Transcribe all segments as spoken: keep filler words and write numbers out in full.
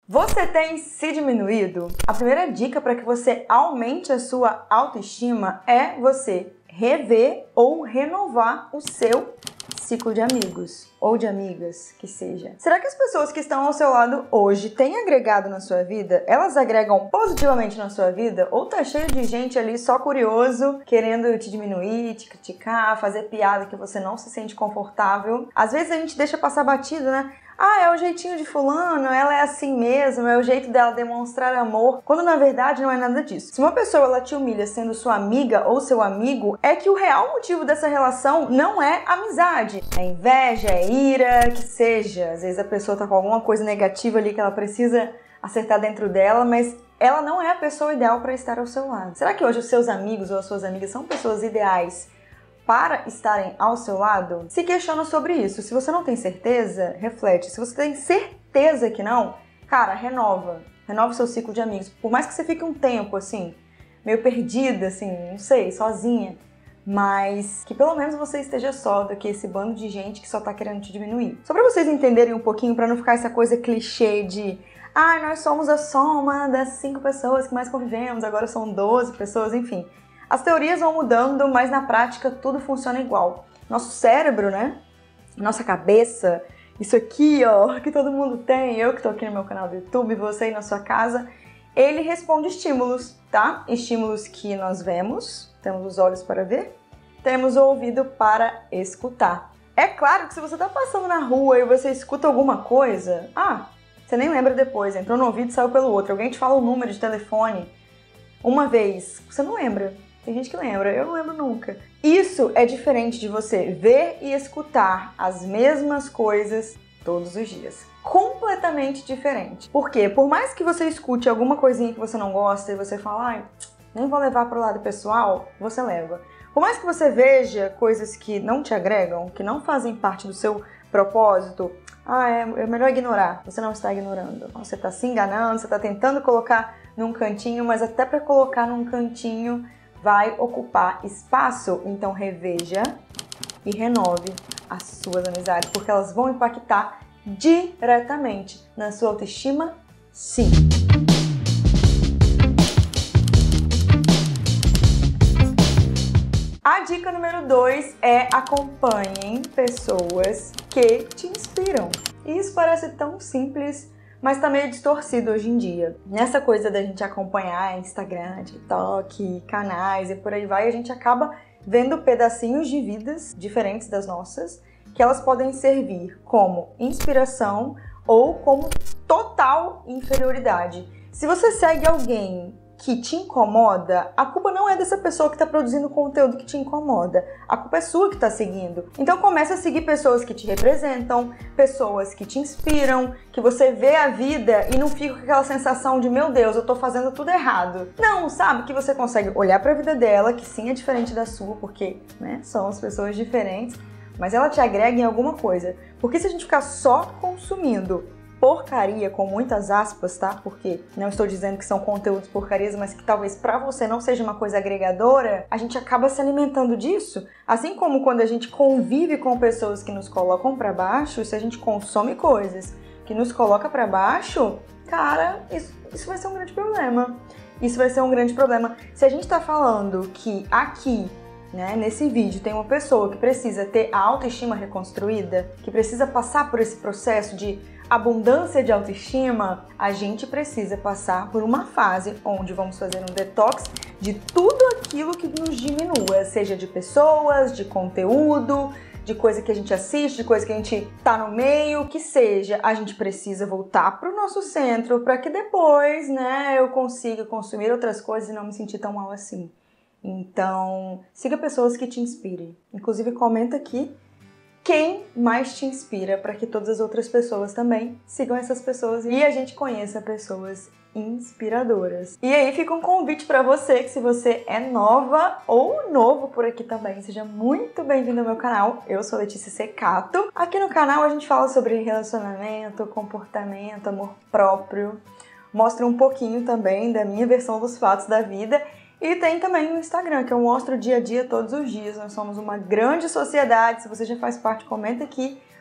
Você tem se diminuído? A primeira dica para que você aumente a sua autoestima é você rever ou renovar o seu ciclo de amigos ou de amigas, que seja. Será que as pessoas que estão ao seu lado hoje têm agregado na sua vida? Elas agregam positivamente na sua vida? Ou tá cheio de gente ali só curioso, querendo te diminuir, te criticar, fazer piada que você não se sente confortável? Às vezes a gente deixa passar batido, né? Ah, é o jeitinho de fulano, ela é assim mesmo, é o jeito dela demonstrar amor, quando na verdade não é nada disso. Se uma pessoa ela te humilha sendo sua amiga ou seu amigo, é que o real motivo dessa relação não é amizade. É inveja, é ira, que seja. Às vezes a pessoa tá com alguma coisa negativa ali que ela precisa acertar dentro dela, mas ela não é a pessoa ideal para estar ao seu lado. Será que hoje os seus amigos ou as suas amigas são pessoas ideais para estarem ao seu lado? Se questiona sobre isso. Se você não tem certeza, reflete. Se você tem certeza que não, cara, renova. Renova o seu ciclo de amigos. Por mais que você fique um tempo, assim, meio perdida, assim, não sei, sozinha, mas que pelo menos você esteja só do que esse bando de gente que só tá querendo te diminuir. Só pra vocês entenderem um pouquinho, pra não ficar essa coisa clichê de ah, nós somos a soma das cinco pessoas que mais convivemos, agora são doze pessoas, enfim. As teorias vão mudando, mas na prática tudo funciona igual. Nosso cérebro, né? Nossa cabeça, isso aqui, ó, que todo mundo tem, eu que tô aqui no meu canal do YouTube, você aí na sua casa, ele responde estímulos, tá? Estímulos que nós vemos, temos os olhos para ver, temos o ouvido para escutar. É claro que se você tá passando na rua e você escuta alguma coisa, ah, você nem lembra depois, entrou no ouvido e saiu pelo outro, alguém te fala o número de telefone uma vez, você não lembra. Tem gente que lembra, eu não lembro nunca. Isso é diferente de você ver e escutar as mesmas coisas todos os dias. Completamente diferente. Por quê? Por mais que você escute alguma coisinha que você não gosta e você fala, ai, nem vou levar pro lado pessoal, você leva. Por mais que você veja coisas que não te agregam, que não fazem parte do seu propósito, ah, é, é melhor ignorar. Você não está ignorando. Você está se enganando, você está tentando colocar num cantinho, mas até para colocar num cantinho vai ocupar espaço, então reveja e renove as suas amizades, porque elas vão impactar diretamente na sua autoestima, sim. A dica número dois é acompanhem pessoas que te inspiram. Isso parece tão simples, mas tá meio distorcido hoje em dia. Nessa coisa da gente acompanhar Instagram, TikTok, canais e por aí vai, a gente acaba vendo pedacinhos de vidas diferentes das nossas, que elas podem servir como inspiração ou como total inferioridade. Se você segue alguém que te incomoda, a culpa não é dessa pessoa que está produzindo conteúdo que te incomoda. A culpa é sua que está seguindo. Então começa a seguir pessoas que te representam, pessoas que te inspiram, que você vê a vida e não fica com aquela sensação de meu Deus, eu tô fazendo tudo errado. Não, sabe? Que você consegue olhar para a vida dela, que sim é diferente da sua, porque, né, são as pessoas diferentes, mas ela te agrega em alguma coisa. Porque se a gente ficar só consumindo porcaria, com muitas aspas, tá? Porque não estou dizendo que são conteúdos porcarias, mas que talvez pra você não seja uma coisa agregadora, a gente acaba se alimentando disso. Assim como quando a gente convive com pessoas que nos colocam pra baixo, se a gente consome coisas que nos coloca pra baixo, cara, isso, isso vai ser um grande problema. Isso vai ser um grande problema. Se a gente tá falando que aqui, né, nesse vídeo tem uma pessoa que precisa ter a autoestima reconstruída, que precisa passar por esse processo de abundância de autoestima, a gente precisa passar por uma fase onde vamos fazer um detox de tudo aquilo que nos diminua, seja de pessoas, de conteúdo, de coisa que a gente assiste, de coisa que a gente tá no meio, que seja, a gente precisa voltar pro nosso centro para que depois, né, eu consiga consumir outras coisas e não me sentir tão mal assim. Então, siga pessoas que te inspirem. Inclusive, comenta aqui quem mais te inspira para que todas as outras pessoas também sigam essas pessoas e a gente conheça pessoas inspiradoras. E aí fica um convite para você que se você é nova ou novo por aqui também, seja muito bem-vindo ao meu canal. Eu sou Letícia Secato. Aqui no canal a gente fala sobre relacionamento, comportamento, amor próprio, mostra um pouquinho também da minha versão dos fatos da vida. E tem também o Instagram, que eu mostro o dia a dia todos os dias. Nós somos uma grande sociedade. Se você já faz parte, comenta aqui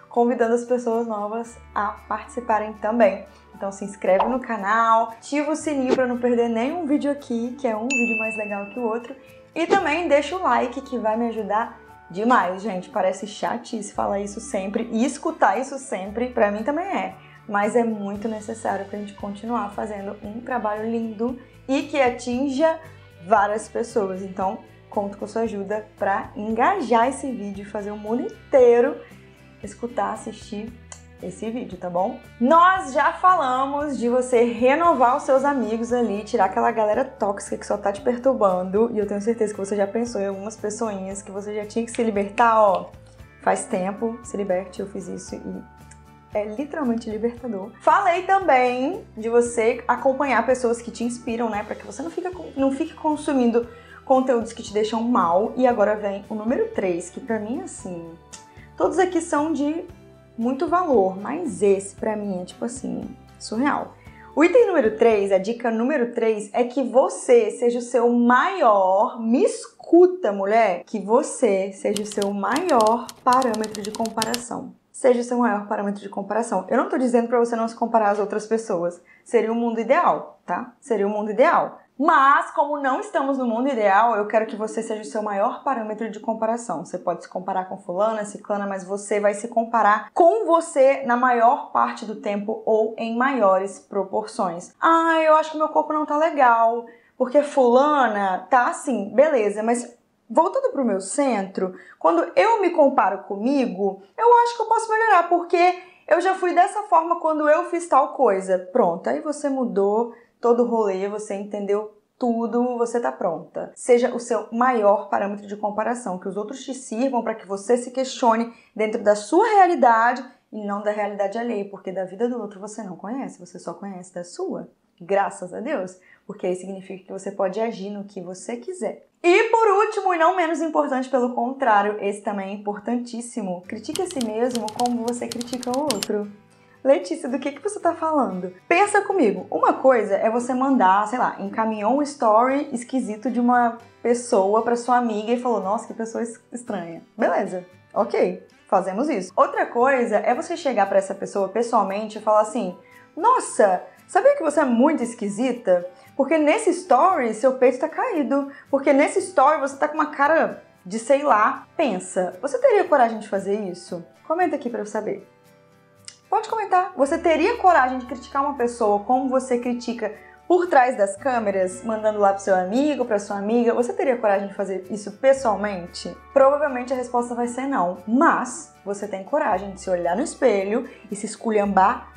convidando as pessoas novas a participarem também. Então se inscreve no canal, ativa o sininho para não perder nenhum vídeo aqui, que é um vídeo mais legal que o outro. E também deixa o like, que vai me ajudar demais, gente. Parece chatice falar isso sempre e escutar isso sempre, pra mim também é. Mas é muito necessário pra gente continuar fazendo um trabalho lindo e que atinja várias pessoas. Então, conto com a sua ajuda pra engajar esse vídeo e fazer o mundo inteiro escutar, assistir esse vídeo, tá bom? Nós já falamos de você renovar os seus amigos ali, tirar aquela galera tóxica que só tá te perturbando, e eu tenho certeza que você já pensou em algumas pessoinhas que você já tinha que se libertar, ó. Faz tempo, se liberte, eu fiz isso e é literalmente libertador. Falei também de você acompanhar pessoas que te inspiram, né, para que você não fique, não fique consumindo conteúdos que te deixam mal. E agora vem o número três, que pra mim, assim, todos aqui são de muito valor, mas esse pra mim é tipo assim, surreal. O item número três, a dica número três, é que você seja o seu maior, me escuta, mulher, que você seja o seu maior parâmetro de comparação. Seja o seu maior parâmetro de comparação. Eu não tô dizendo pra você não se comparar às outras pessoas. Seria o mundo ideal, tá? Seria o mundo ideal. Mas, como não estamos no mundo ideal, eu quero que você seja o seu maior parâmetro de comparação. Você pode se comparar com fulana, ciclana, mas você vai se comparar com você na maior parte do tempo ou em maiores proporções. Ah, eu acho que meu corpo não tá legal, porque fulana tá assim, beleza, mas voltando pro meu centro, quando eu me comparo comigo, eu acho que eu posso melhorar, porque eu já fui dessa forma quando eu fiz tal coisa. Pronto, aí você mudou todo o rolê, você entendeu tudo, você tá pronta. Seja o seu maior parâmetro de comparação, que os outros te sirvam para que você se questione dentro da sua realidade e não da realidade alheia, porque da vida do outro você não conhece, você só conhece da sua. Graças a Deus, porque aí significa que você pode agir no que você quiser. E por último, e não menos importante, pelo contrário, esse também é importantíssimo, critique a si mesmo como você critica o outro. Letícia, do que, que você tá falando? Pensa comigo, uma coisa é você mandar, sei lá, encaminhou um story esquisito de uma pessoa pra sua amiga e falou, nossa, que pessoa estranha. Beleza, ok, fazemos isso. Outra coisa é você chegar pra essa pessoa pessoalmente e falar assim, nossa, sabia que você é muito esquisita? Porque nesse story seu peito tá caído, porque nesse story você tá com uma cara de sei lá. Pensa, você teria coragem de fazer isso? Comenta aqui pra eu saber. Pode comentar. Você teria coragem de criticar uma pessoa como você critica por trás das câmeras, mandando lá pro seu amigo, pra sua amiga? Você teria coragem de fazer isso pessoalmente? Provavelmente a resposta vai ser não. Mas você tem coragem de se olhar no espelho e se esculhambar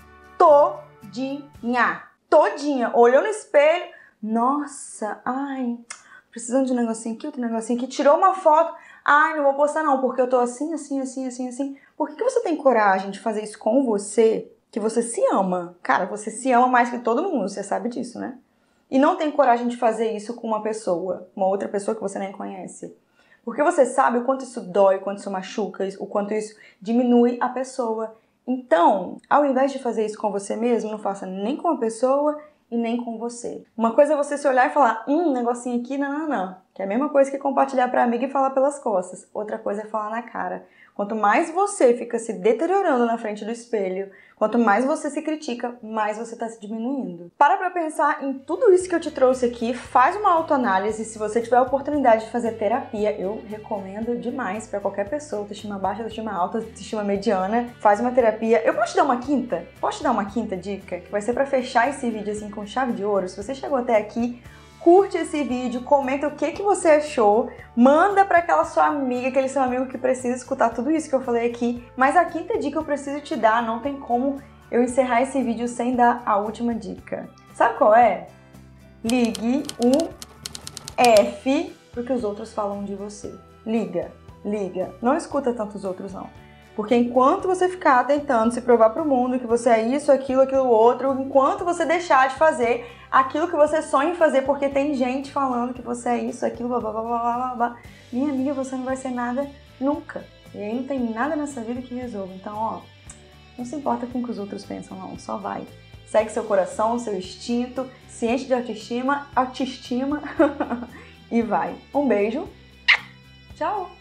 todinha. Todinha. Olhou no espelho. Nossa, ai, precisando de um negocinho aqui, outro negocinho aqui. Tirou uma foto. Ai, não vou postar não, porque eu tô assim, assim, assim, assim, assim. Por que, que você tem coragem de fazer isso com você, que você se ama? Cara, você se ama mais que todo mundo, você sabe disso, né? E não tem coragem de fazer isso com uma pessoa, uma outra pessoa que você nem conhece. Porque você sabe o quanto isso dói, o quanto isso machuca, o quanto isso diminui a pessoa. Então, ao invés de fazer isso com você mesmo, não faça nem com a pessoa e nem com você. Uma coisa é você se olhar e falar, hum, negocinho aqui, não, não, não. Que é a mesma coisa que compartilhar pra amiga e falar pelas costas. Outra coisa é falar na cara. Quanto mais você fica se deteriorando na frente do espelho, quanto mais você se critica, mais você tá se diminuindo. Para pra pensar em tudo isso que eu te trouxe aqui, faz uma autoanálise. Se você tiver a oportunidade de fazer terapia, eu recomendo demais para qualquer pessoa, autoestima baixa, autoestima alta, autoestima mediana, faz uma terapia. Eu posso te dar uma quinta? Posso te dar uma quinta dica? Que vai ser para fechar esse vídeo assim com chave de ouro. Se você chegou até aqui, curte esse vídeo, comenta o que, que você achou, manda para aquela sua amiga, aquele seu amigo que precisa escutar tudo isso que eu falei aqui. Mas a quinta dica eu preciso te dar, não tem como eu encerrar esse vídeo sem dar a última dica. Sabe qual é? Ligue o F pro que os outros falam de você. Liga, liga. Não escuta tanto os outros, não. Porque enquanto você ficar tentando se provar pro mundo que você é isso, aquilo, aquilo, outro, enquanto você deixar de fazer aquilo que você sonha em fazer, porque tem gente falando que você é isso, aquilo, blá, blá, blá, blá, blá, blá, minha amiga, você não vai ser nada nunca. E aí não tem nada nessa vida que resolva. Então, ó, não se importa com o que os outros pensam, não. Só vai. Segue seu coração, seu instinto, se enche de autoestima, autoestima e vai. Um beijo. Tchau!